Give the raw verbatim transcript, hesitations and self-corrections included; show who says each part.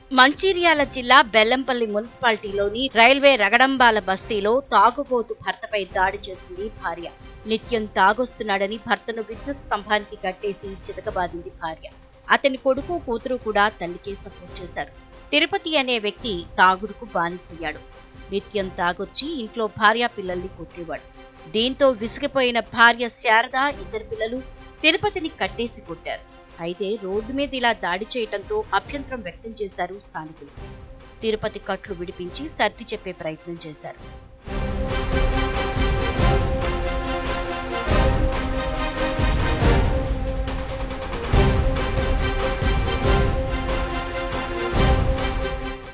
Speaker 1: మంచిర్యాల జిల్లా బెల్లంపల్లి మున్సిపాలిటీలోని రైల్వే రగడంబాల బస్తీలో తాగుబోతు భర్తపై దాడి చేసింది భార్య. నిత్యం తాగొస్తున్నాడని భర్తను విద్యుత్ స్తంభానికి కట్టేసి చితకబాదింది భార్య. అతని కొడుకు కూతురు కూడా తల్లికే సపోర్ట్ చేశారు. తిరుపతి అనే వ్యక్తి తాగుడుకు బానిసయ్యాడు. నిత్యం తాగొచ్చి ఇంట్లో భార్య పిల్లల్ని కొట్టేవాడు. దీంతో విసిగిపోయిన భార్య శారద, ఇద్దరు పిల్లలు తిరుపతిని కట్టేసి కొట్టారు. అయితే రోడ్డు మీద ఇలా దాడి చేయడంతో అభ్యంతరం వ్యక్తం చేశారు స్థానికులు. తిరుపతి కట్లు విడిపించి సర్ది చెప్పే ప్రయత్నం చేశారు.